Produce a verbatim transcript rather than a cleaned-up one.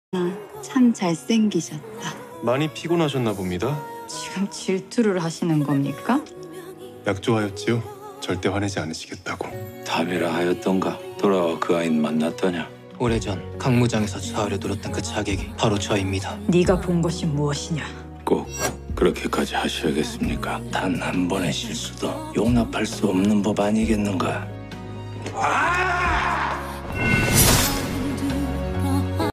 참 잘생기셨다. 많이 피곤하셨나 봅니다. 지금 질투를 하시는 겁니까? 약조하였지요. 절대 화내지 않으시겠다고. 답이라 하였던가. 돌아와 그 아이는 만났더냐. 오래전 강무장에서 저하를 노렸던 그 자객이 바로 저입니다. 네가 본 것이 무엇이냐? 꼭 그렇게까지 하셔야겠습니까? 단 한 번의 실수도 용납할 수 없는 법 아니겠는가? 아!